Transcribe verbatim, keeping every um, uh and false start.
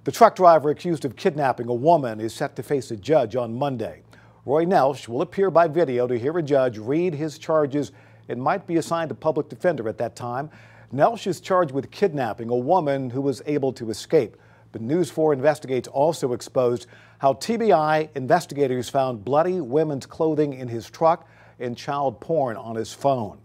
The truck driver accused of kidnapping a woman is set to face a judge on Monday. Roy Nelsh will appear by video to hear a judge read his charges and might be assigned a public defender at that time. Nelsh is charged with kidnapping a woman who was able to escape. But News four Investigates also exposed how T B I investigators found bloody women's clothing in his truck and child porn on his phone.